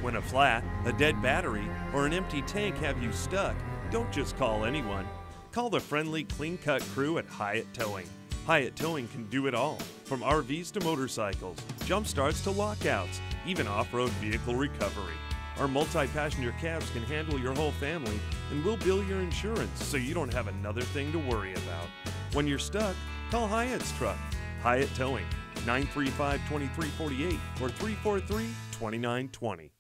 When a flat, a dead battery, or an empty tank have you stuck, don't just call anyone. Call the friendly, clean-cut crew at Hiatt Towing. Hiatt Towing can do it all, from RVs to motorcycles, jump starts to lockouts, even off-road vehicle recovery. Our multi-passenger cabs can handle your whole family, and we'll bill your insurance so you don't have another thing to worry about. When you're stuck, call Hiatt's truck. Hiatt Towing, 935-2348 or 343-2920.